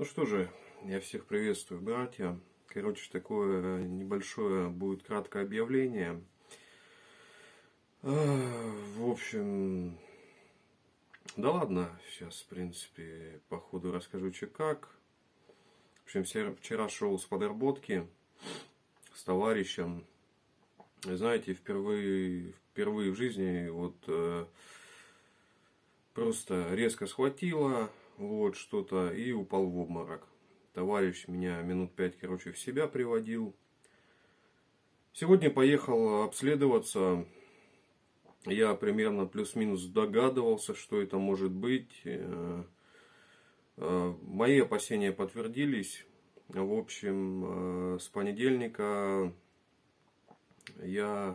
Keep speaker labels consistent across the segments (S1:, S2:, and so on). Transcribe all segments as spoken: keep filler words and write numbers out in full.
S1: Ну что же, я всех приветствую, братья. Короче, такое небольшое будет краткое объявление. В общем, да ладно, сейчас, в принципе, по ходу расскажу, че как. В общем, вчера шел с подработки с товарищем. Знаете, впервые, впервые в жизни вот э, просто резко схватило вот что-то и упал в обморок. Товарищ меня минут пять, короче, в себя приводил. Сегодня поехал обследоваться. Я примерно плюс-минус догадывался, что это может быть. Мои опасения подтвердились. В общем, с понедельника я,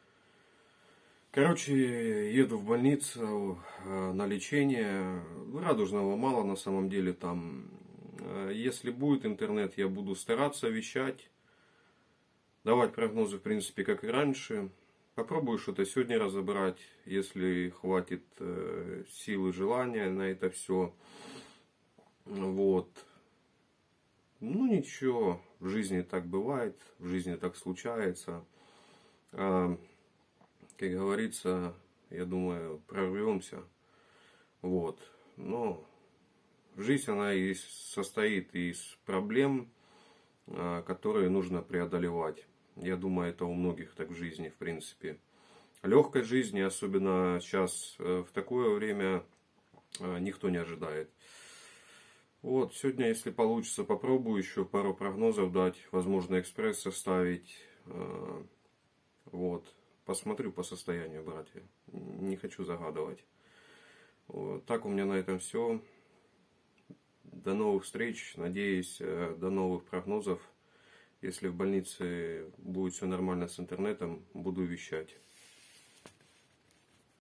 S1: короче, еду в больницу на лечение. Радужного мало на самом деле там. Если будет интернет, я буду стараться вещать. Давать прогнозы, в принципе, как и раньше. Попробую что-то сегодня разобрать, если хватит э, силы, желания на это все. Вот. Ну ничего, в жизни так бывает, в жизни так случается. А, как говорится, я думаю, прорвемся. Вот. Но жизнь, она и состоит из проблем, которые нужно преодолевать. Я думаю, это у многих так в жизни, в принципе. Легкой жизни, особенно сейчас, в такое время, никто не ожидает. Вот, сегодня, если получится, попробую еще пару прогнозов дать. Возможно, экспресс составить. Вот. Посмотрю по состоянию, братья. Не хочу загадывать. Вот. Так у меня на этом все. До новых встреч. Надеюсь, до новых прогнозов. Если в больнице будет все нормально с интернетом, буду вещать.